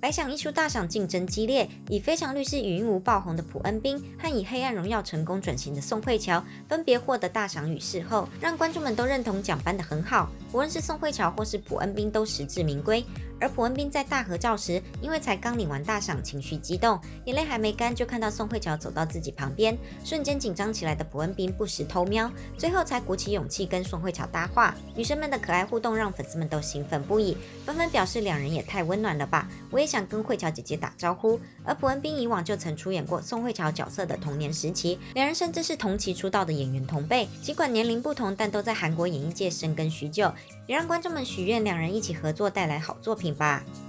百想艺术大赏竞争激烈，以《非常律师禹英禑》爆红的朴恩斌和以《黑暗荣耀》成功转型的宋慧乔，分别获得大赏与视后，让观众们都认同奖颁得很好。无论是宋慧乔或是朴恩斌，都实至名归。而朴恩斌在大合照时，因为才刚领完大赏，情绪激动，眼泪还没干，就看到宋慧乔走到自己旁边，瞬间紧张起来的朴恩斌不时偷瞄，最后才鼓起勇气跟宋慧乔搭话。女生们的可爱互动让粉丝们都兴奋不已，纷纷表示两人也太温暖了吧，我也想跟慧乔姐姐打招呼。而朴恩斌以往就曾出演过宋慧乔角色的童年时期，两人甚至是同期出道的演员同辈，尽管年龄不同，但都在韩国演艺界深耕许久，也让观众们许愿两人一起合作带来好作品吧。